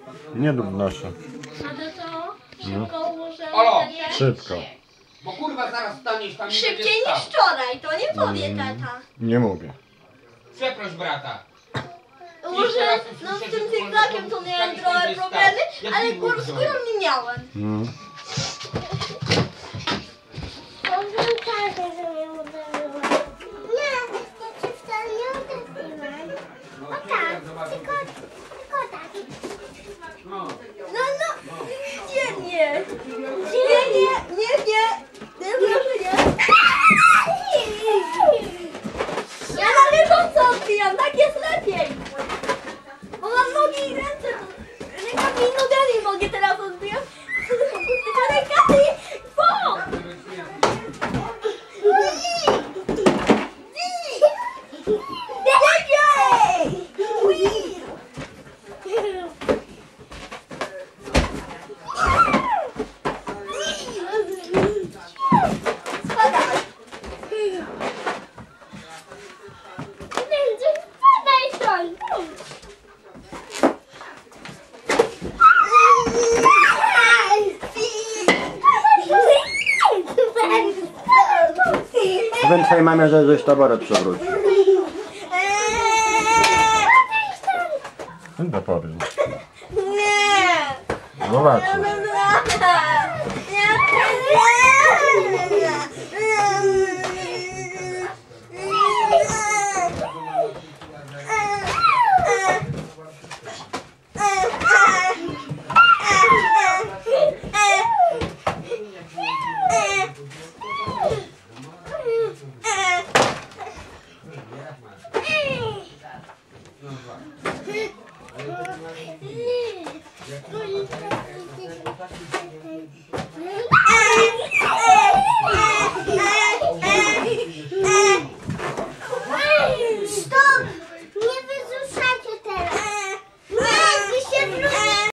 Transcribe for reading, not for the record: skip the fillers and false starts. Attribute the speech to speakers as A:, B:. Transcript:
A: Nie donoszę.
B: A to co? Szybko ułożę.
C: Olo!
A: Szybko.
C: Bo kurwa zaraz staniesz tam i
B: Szybciej
C: będziesz
B: niż
C: stał.
B: wczoraj, to nie powie tata.
A: Nie mówię.
C: Przeproś brata.
B: Może no z tym zygzakiem to miałem trochę problemy, ale skórą nie miałem. No, nie, nie. Nie, proszę nie. Ja na leżąco odbijam, tak jest lepiej. Bo mam nogi i ręce, rękami i nogami mogę teraz odbijać. Tylko rękami, bo!
A: Powiem twojej mamie, że żeś taboret przewrócił. To powiem.
B: Nie!
A: Zobacz.